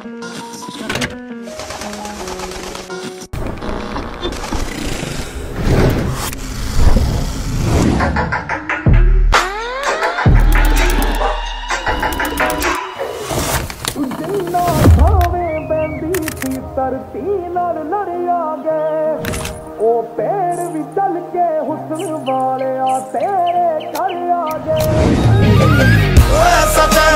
धरती नाल लड़िया गए ओ पेड़ भी चल के हुस्न वाले तेरे घर आ गए।